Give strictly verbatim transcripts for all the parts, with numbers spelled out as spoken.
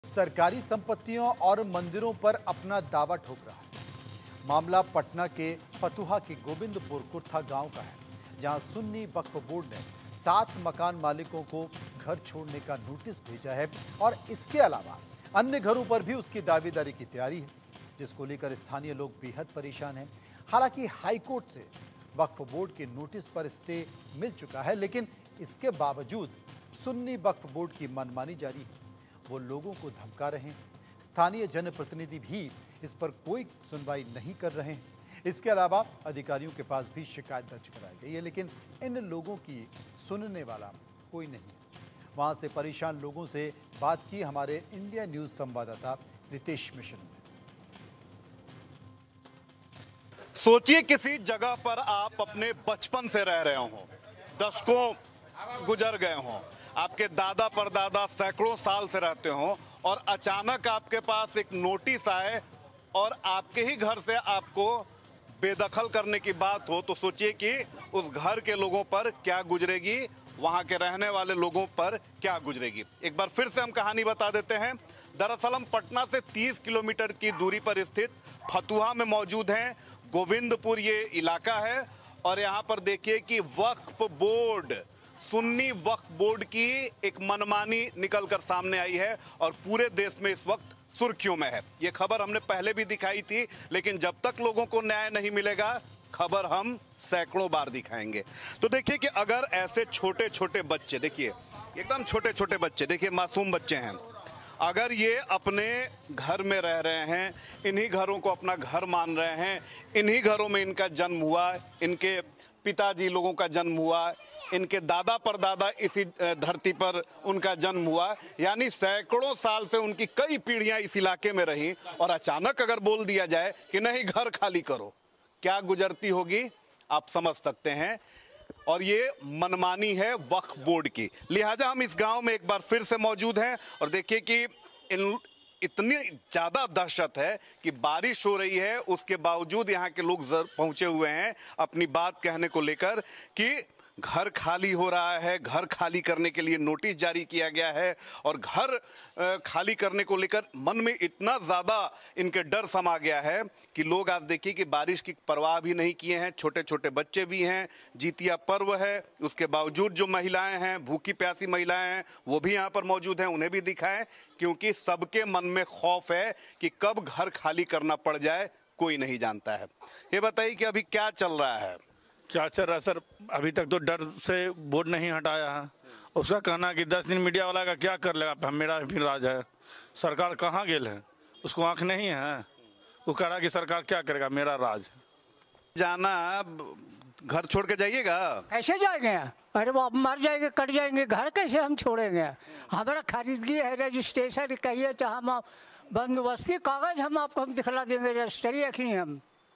सरकारी संपत्तियों और मंदिरों पर अपना दावा ठोक रहा है। मामला पटना के फतुहा के गोविंदपुर कुर्था गांव का है, जहां सुन्नी वक्फ बोर्ड ने सात मकान मालिकों को घर छोड़ने का नोटिस भेजा है और इसके अलावा अन्य घरों पर भी उसकी दावेदारी की तैयारी है, जिसको लेकर स्थानीय लोग बेहद परेशान हैं। हालांकि हाईकोर्ट से वक्फ बोर्ड के नोटिस पर स्टे मिल चुका है, लेकिन इसके बावजूद सुन्नी वक्फ बोर्ड की मनमानी जारी है। वो लोगों को धमका रहे हैं। स्थानीय जनप्रतिनिधि भी इस पर कोई सुनवाई नहीं कर रहे हैं। इसके अलावा अधिकारियों के पास भी शिकायत दर्ज कराई गई है, लेकिन इन लोगों की सुनने वाला कोई नहीं। वहां से परेशान लोगों से बात की हमारे इंडिया न्यूज संवाददाता रितेश मिश्र ने। सोचिए किसी जगह पर आप अपने बचपन से रह रहे हो, दशकों गुजर गए हों, आपके दादा परदादा सैकड़ों साल से रहते हो और अचानक आपके पास एक नोटिस आए और आपके ही घर से आपको बेदखल करने की बात हो, तो सोचिए कि उस घर के लोगों पर क्या गुजरेगी, वहां के रहने वाले लोगों पर क्या गुजरेगी। एक बार फिर से हम कहानी बता देते हैं। दरअसल हम पटना से तीस किलोमीटर की दूरी पर स्थित फतुहा में मौजूद हैं। गोविंदपुर ये इलाका है और यहाँ पर देखिए कि वक्फ बोर्ड, सुन्नी वक्फ बोर्ड की एक मनमानी निकलकर सामने आई है और पूरे देश में इस वक्त सुर्खियों में है। ये खबर हमने पहले भी दिखाई थी, लेकिन जब तक लोगों को न्याय नहीं मिलेगा खबर हम सैकड़ों बार दिखाएंगे। तो देखिए कि अगर ऐसे छोटे छोटे बच्चे, देखिए एकदम छोटे छोटे बच्चे, देखिए मासूम बच्चे हैं, अगर ये अपने घर में रह रहे हैं, इन्हीं घरों को अपना घर मान रहे हैं, इन्हीं घरों में इनका जन्म हुआ, इनके पिताजी लोगों का जन्म हुआ, इनके दादा परदादा इसी धरती पर उनका जन्म हुआ, यानी सैकड़ों साल से उनकी कई पीढ़ियां इस इलाके में रहीं, और अचानक अगर बोल दिया जाए कि नहीं घर खाली करो, क्या गुजरती होगी आप समझ सकते हैं। और ये मनमानी है वक्फ बोर्ड की। लिहाजा हम इस गांव में एक बार फिर से मौजूद हैं और देखिए कि इन इतनी ज़्यादा दहशत है कि बारिश हो रही है, उसके बावजूद यहाँ के लोग पहुँचे हुए हैं अपनी बात कहने को लेकर कि घर खाली हो रहा है, घर खाली करने के लिए नोटिस जारी किया गया है और घर खाली करने को लेकर मन में इतना ज़्यादा इनके डर समा गया है कि लोग आप देखिए कि बारिश की परवाह भी नहीं किए हैं। छोटे छोटे बच्चे भी हैं, जितिया पर्व है, उसके बावजूद जो महिलाएं हैं, भूखी प्यासी महिलाएं हैं, वो भी यहाँ पर मौजूद हैं, उन्हें भी दिखाएं, क्योंकि सबके मन में खौफ है कि कब घर खाली करना पड़ जाए कोई नहीं जानता है। ये बताइए कि अभी क्या चल रहा है? क्या चल रहा है सर, अभी तक तो डर से बोर्ड नहीं हटाया है। उसका कहना कि दस दिन मीडिया वाला का क्या कर लेगा, मेरा भी राज है। सरकार कहाँ गेल है, उसको आंख नहीं है, वो कह रहा कि सरकार क्या करेगा, मेरा राज। जाना घर छोड़ के जाइएगा? कैसे जाएंगे? अरे वो मर जाएंगे, कट जाएंगे, घर कैसे हम छोड़ेंगे? हमारा खरीदगी है, रजिस्ट्रेशन कहिए तो हम बंदोबस्ती कागज हम आपको हम दिखला देंगे, रजिस्ट्री रखनी हम।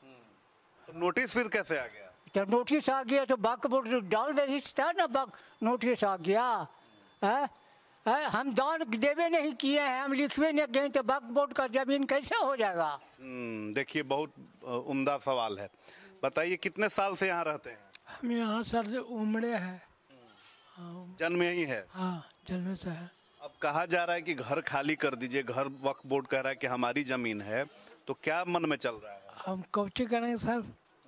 नोटिस फिर कैसे आ गया? जब नोटिस आ गया तो वक्फ बोर्ड डाल दे था ना, वक्फ नोटिस आ गया है, है? हम दान देवे नहीं किए हैं, हम लिखवे नहीं गए तो वक्फ बोर्ड का जमीन कैसे हो जाएगा? देखिए बहुत उम्दा सवाल है। बताइए कितने साल से यहाँ रहते हैं? हम यहाँ सर से उमड़े हैं। जन्म यही है? हाँ, जन्म से है। अब कहा जा रहा है कि घर खाली कर दीजिए, घर वक्फ बोर्ड कह रहा है कि हमारी जमीन है, तो क्या मन में चल रहा है? हम कौची करेंगे सर,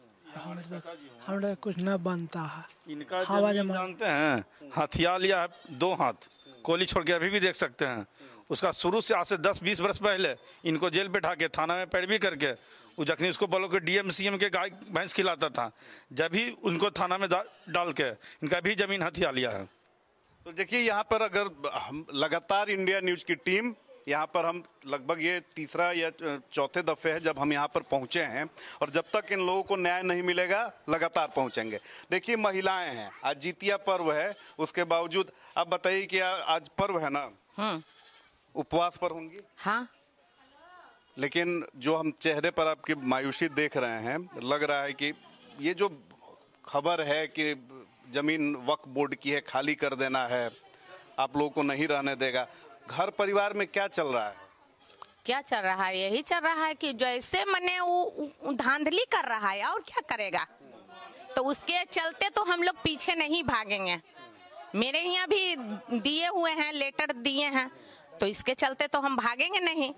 हमारे कुछ ना बनता है। इनका जमीन जानते हैं, हथियार लिया है दो हाथ, कोली छोड़ के अभी भी देख सकते हैं। उसका शुरू से आज से दस बीस वर्ष पहले इनको जेल बैठा के थाना में पैरवी करके, वो जखनी उसको बोलो कि डीएम सीएम के गाय भैंस खिलाता था, जब भी उनको थाना में डाल के इनका भी जमीन हथियार लिया है। तो देखिए यहाँ पर अगर हम लगातार इंडिया न्यूज की टीम यहाँ पर, हम लगभग ये तीसरा या चौथे दफे है जब हम यहाँ पर पहुँचे हैं, और जब तक इन लोगों को न्याय नहीं मिलेगा लगातार पहुँचेंगे। देखिए महिलाएं हैं, आज जितिया पर्व है, उसके बावजूद आप बताइए कि आज पर्व है ना, उपवास पर होंगी? हाँ। लेकिन जो हम चेहरे पर आपकी मायूसी देख रहे हैं, लग रहा है कि ये जो खबर है कि जमीन वक्फ बोर्ड की है, खाली कर देना है, आप लोगों को नहीं रहने देगा, घर परिवार में क्या चल रहा है? क्या चल रहा है? यही चल रहा है कि जैसे मने वो धांधली कर रहा है, और क्या करेगा। तो उसके चलते तो हम लोग पीछे नहीं भागेंगे। मेरे यहाँ भी दिए हुए हैं, लेटर दिए हैं, तो इसके चलते तो हम भागेंगे नहीं,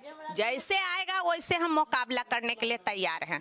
जैसे आएगा वैसे हम मुकाबला करने के लिए तैयार हैं,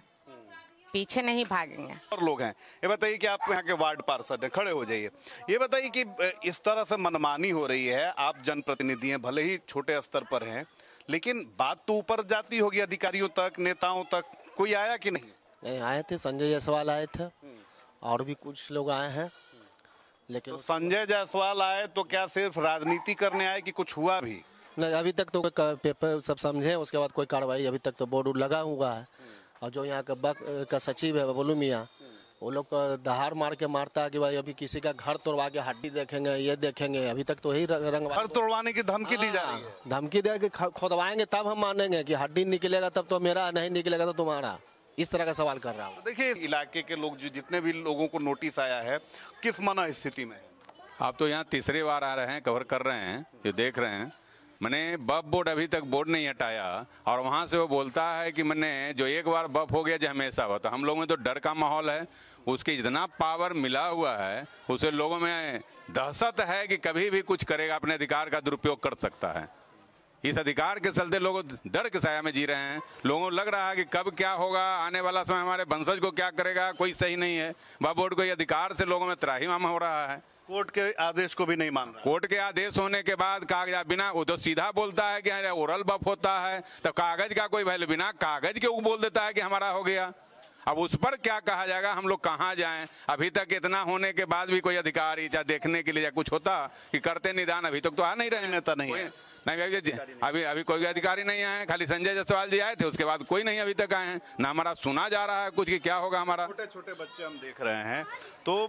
पीछे नहीं भागेंगे। और लोग हैं, ये बताइए कि आप यहाँ के वार्ड पार्षद हैं, खड़े हो जाइए। ये बताइए कि इस तरह से मनमानी हो रही है, आप जनप्रतिनिधि हैं, भले ही छोटे स्तर पर हैं, लेकिन बात तो ऊपर जाती होगी अधिकारियों तक, नेताओं तक। कोई आया कि नहीं? नहीं आए थे, संजय जायसवाल आए थे और भी कुछ लोग आए हैं, लेकिन तो संजय जायसवाल आए तो क्या सिर्फ राजनीति करने आए कि कुछ हुआ भी? नहीं, अभी तक तो कोई पेपर सब समझे, उसके बाद कोई कार्रवाई अभी तक तो बोर्ड लगा हुआ है। और जो यहाँ का बक का सचिव है बबलू मियाँ, वो लोग तो दहाड़ मार के मारता है कि भाई अभी किसी का घर तोड़वा के हड्डी देखेंगे, ये देखेंगे। अभी तक तो यही रंग घर तोड़वाने की धमकी दी जा रही है। धमकी दे के खोदवाएंगे तब हम मानेंगे कि हड्डी निकलेगा तब तो मेरा, नहीं निकलेगा तो तुम्हारा। इस तरह का सवाल कर रहा हूँ। देखिए इलाके के लोग, जो जितने भी लोगों को नोटिस आया है, किस मना स्थिति में? आप तो यहाँ तीसरी बार आ रहे हैं, कवर कर रहे हैं, ये देख रहे हैं। मैंने बफ बोर्ड अभी तक बोर्ड नहीं हटाया और वहाँ से वो बोलता है कि मैंने जो एक बार बफ हो गया जो हमेशा होता। हम लोगों में तो डर का माहौल है, उसकी इतना पावर मिला हुआ है, उसे लोगों में दहशत है कि कभी भी कुछ करेगा, अपने अधिकार का दुरुपयोग कर सकता है। इस अधिकार के चलते लोग डर के साया में जी रहे हैं। लोगों को लग रहा है कि कब क्या होगा, आने वाला समय हमारे वंशज को क्या करेगा, कोई सही नहीं है। वफ बोर्ड को ये अधिकार से लोगों में त्राहिमाम हो रहा है। कोर्ट के आदेश को भी नहीं मान रहा। कोर्ट के आदेश होने के बाद कागज बिना, वो तो सीधा बोलता है कि ओरल बफ होता है, तो कागज का कोई वैल्यू, बिना कागज के वो बोल देता है कि हमारा हो गया। अब उस पर क्या कहा जाएगा, हम लोग कहाँ जाएं? अभी तक इतना होने के बाद भी कोई अधिकारी चाहे देखने के लिए या कुछ होता कि करते निदान, अभी तक तो आ नहीं रहे। नेता नहीं है, नहीं अभी अभी कोई अधिकारी नहीं आए, खाली संजय जायसवाल जी आए थे, उसके बाद कोई नहीं अभी तक आए हैं। ना हमारा सुना जा रहा है कुछ कि क्या होगा हमारा। छोटे छोटे बच्चे हम देख रहे हैं, तो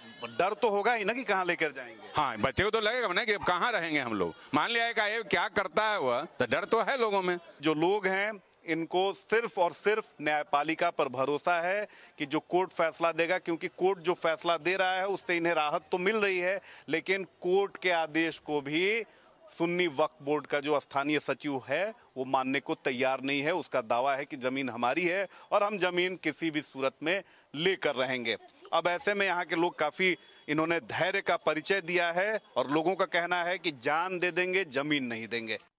डर तो होगा ही ना कि कहाँ लेकर जाएंगे। हाँ, बच्चे को तो लगेगा ना कि कहाँ रहेंगे हम लोग। मान लिया है ये क्या करता है वह, तो डर तो है लोगों में। जो लोग हैं इनको सिर्फ और सिर्फ न्यायपालिका पर भरोसा है कि जो कोर्ट फैसला देगा, क्योंकि कोर्ट जो फैसला दे रहा है उससे इन्हें राहत तो मिल रही है, लेकिन कोर्ट के आदेश को भी सुन्नी वक्फ बोर्ड का जो स्थानीय सचिव है वो मानने को तैयार नहीं है। उसका दावा है कि जमीन हमारी है और हम जमीन किसी भी सूरत में लेकर रहेंगे। अब ऐसे में यहाँ के लोग काफी, इन्होंने धैर्य का परिचय दिया है और लोगों का कहना है कि जान दे देंगे, जमीन नहीं देंगे।